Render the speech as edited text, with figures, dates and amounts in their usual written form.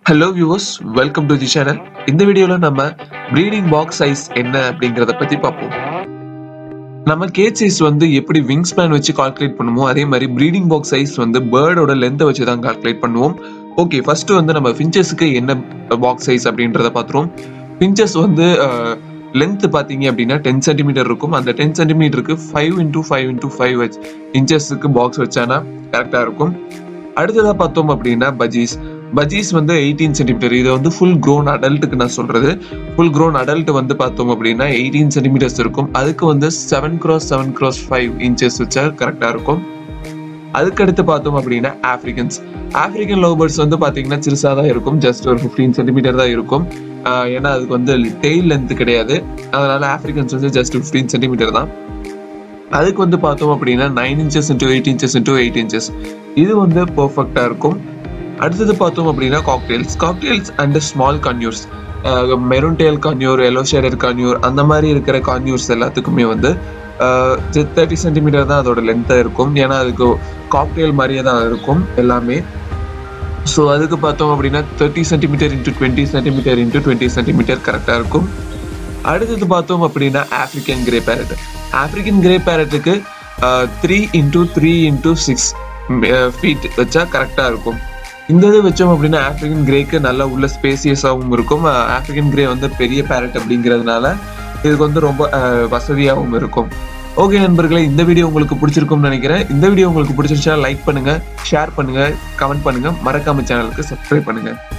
Hello viewers, welcome to the channel. இந்த வீடியோல நம்ம breeding box size என்ன அப்படிங்கறத பத்தி பார்ப்போம். நம்ம கேஜ் சைஸ் வந்து எப்படி விங் ஸ்பேன் வச்சு கால்குலேட் பண்ணுவோம், அதே மாதிரி breeding box size வந்து பேர்டோட லென்த் வச்சு தான் கால்குலேட் பண்ணுவோம். ஓகே, ஃபர்ஸ்ட் வந்து நம்ம ஃபின்ச்சஸ்க்கு என்ன பாக்ஸ் சைஸ் அப்படின்றத பார்த்துறோம். ஃபின்ச்சஸ் வந்து லென்த் பாத்தீங்க அப்படின்னா 10 cm இருக்கும். அந்த 10 cmக்கு 5x5x5 இன்ச்சஸ்க்கு பாக்ஸ் வச்சானா கரெக்டா இருக்கும். அடுத்ததா பார்த்தோம் அப்படின்னா பஜீஸ் வந்து 18 cm. இது வந்து ஃபுல் க்ரோன் அடல்ட்டுக்கு நான் சொல்றது. ஃபுல் க்ரோன் அடல்ட் வந்து பார்த்தோம் அப்படின்னா 18 cm இருக்கும். அதுக்கு வந்து 7x7x5 இன்ச்சஸ் வச்சா கரெக்டா இருக்கும். அதுக்கு அடுத்து பார்த்தோம் அப்படின்னா ஆப்பிரிக்கன் லவ் பேர்ட்ஸ் வந்து பாத்தீங்கன்னா சிறுசா தான் இருக்கும். ஜஸ்ட் ஒரு 15 cm தான் இருக்கும். ஏன்னா அதுக்கு வந்து டெய்ல் லென்த் கிடையாது. அதனால ஆப்பிரிக்கன்ஸ் வந்து ஜஸ்ட் 15 cm தான். அதுக்கு வந்து பார்த்தோம் அப்படின்னா 9 inches × 8 inches × 8 inches. இது வந்து பெர்ஃபெக்டா இருக்கும். அடுத்தது பார்த்தோம் அப்படின்னா cockatiels and small conures, maroon tail conure, yellow shaded conure, அந்த மாதிரி இருக்கிற கான்யூர்ஸ் எல்லாத்துக்குமே வந்து 30 cm தான் அதோட லென்த்தா இருக்கும். ஏன்னா அதுக்கு காக்டெயில் மாதிரியே தான் இருக்கும் எல்லாமே. ஸோ அதுக்கு பார்த்தோம் அப்படின்னா 30 cm × 20 cm × 20 cm கரெக்டா இருக்கும். அடுத்தது பார்த்தோம் அப்படின்னா ஆப்பிரிக்கன் கிரே பேரட்டுக்கு 3x3x6 ஃபீட் வச்சா கரெக்டா இருக்கும். இந்த இது வச்சோம் அப்படின்னா ஆப்பிரிக்கன் கிரேக்கு நல்லா உள்ள ஸ்பேசியஸாகவும் இருக்கும். ஆப்பிரிக்கன் கிரே வந்து பெரிய பேரட் அப்படிங்கிறதுனால இதுக்கு வந்து ரொம்ப வசதியாகவும் இருக்கும். ஓகே நண்பர்களே, இந்த வீடியோ உங்களுக்கு பிடிச்சிருக்கும்னு நினைக்கிறேன். இந்த வீடியோ உங்களுக்கு பிடிச்சிருச்சா லைக் பண்ணுங்க, ஷேர் பண்ணுங்க, கமெண்ட் பண்ணுங்க, மறக்காம சேனலுக்கு சப்ஸ்கிரைப் பண்ணுங்க.